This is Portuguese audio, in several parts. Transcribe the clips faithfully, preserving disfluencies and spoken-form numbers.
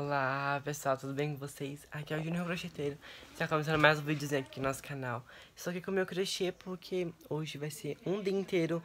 Olá pessoal, tudo bem com vocês? Aqui é o Júnior Crocheteiro. Está começando mais um videozinho aqui no nosso canal. Estou aqui com o meu crochê porque hoje vai ser um dia inteiro.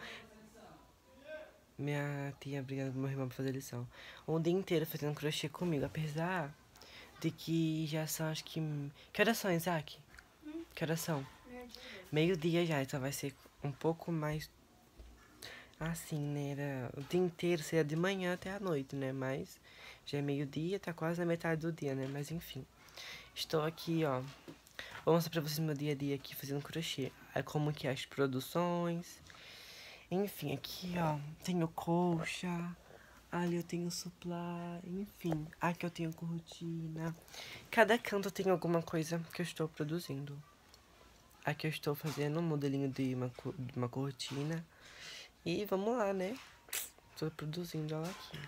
Minha tia brigando com meu irmão pra fazer lição. Um dia inteiro fazendo crochê comigo, apesar de que já são, acho que... Que horas são, Isaac? Hum? Que horas são? Meio-dia já, então vai ser um pouco mais... Assim, né? Era o dia inteiro, seria de manhã até a noite, né? Mas já é meio-dia, tá quase na metade do dia, né? Mas enfim. Estou aqui, ó. Vou mostrar pra vocês meu dia a dia aqui fazendo crochê. Aí como que é as produções. Enfim, aqui, ó. Tenho colcha. Ali eu tenho supply. Enfim, aqui eu tenho cortina. Cada canto tem alguma coisa que eu estou produzindo. Aqui eu estou fazendo um modelinho de uma, de uma cortina. E vamos lá, né? Tô produzindo ela aqui.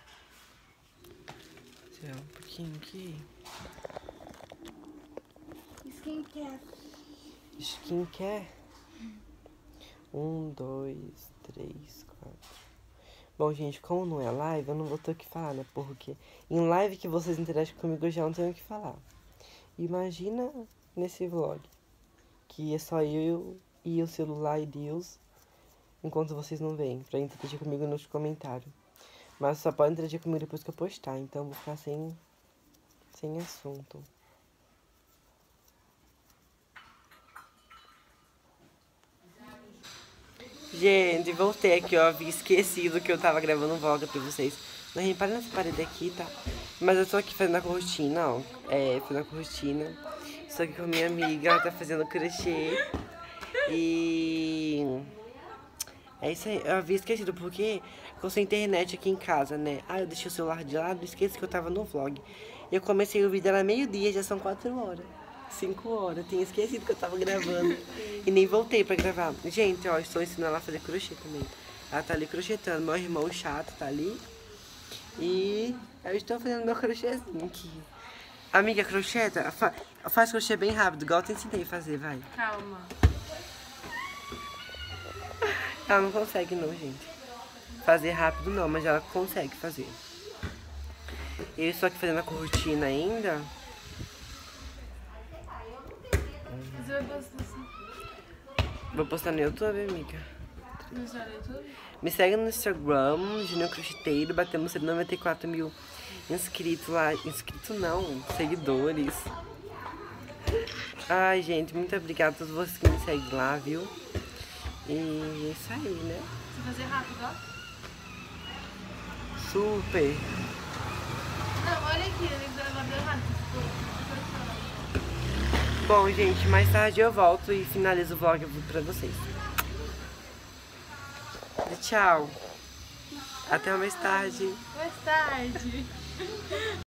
Tirar um pouquinho aqui. Skincare. Skincare. Um, dois, três, quatro. Bom, gente, como não é live, eu não vou ter o que falar, né? Porque em live que vocês interagem comigo, eu já não tenho o que falar. Imagina nesse vlog. Que é só eu e o celular e Deus. Enquanto vocês não veem, pra interagir comigo nos comentários. Mas só pode interagir comigo depois que eu postar, então eu vou ficar sem, sem assunto. Gente, voltei aqui, ó, havia esquecido que eu tava gravando um vlog pra vocês. Não reparem nessa parede aqui, tá? Mas eu tô aqui fazendo a cortina, ó, é, fazendo a cortina. Estou aqui com a minha amiga, ela tá fazendo crochê. E... É isso aí, eu havia esquecido porque eu sem internet aqui em casa, né? Ah, eu deixei o celular de lado, esqueci que eu tava no vlog. Eu comecei o vídeo, era meio-dia, já são quatro horas. Cinco horas, tinha esquecido que eu tava gravando. E nem voltei pra gravar. Gente, ó, estou ensinando ela a fazer crochê também. Ela tá ali crochetando, meu irmão chato tá ali. E eu estou fazendo meu crochêzinho aqui. Amiga, crocheta, fa faz crochê bem rápido, igual eu te ensinei a fazer, vai. Calma. Ela não consegue não, gente. Fazer rápido não, mas ela consegue fazer. Eu estou aqui fazendo a cortina ainda. Você vai postar assim? Vou postar no YouTube, amiga. No YouTube? Me segue no Instagram, Júnior Crocheteiro. Batemos noventa e quatro mil inscritos lá. Inscritos não, seguidores. Ai, gente, muito obrigada a todos vocês que me seguem lá, viu? E é isso aí, né? Você fazer rápido, ó. Super. Não, olha aqui, ele vai deu rápido. Bom, gente, mais tarde eu volto e finalizo o vlog pra vocês. E tchau. Até mais tarde. Mais tarde.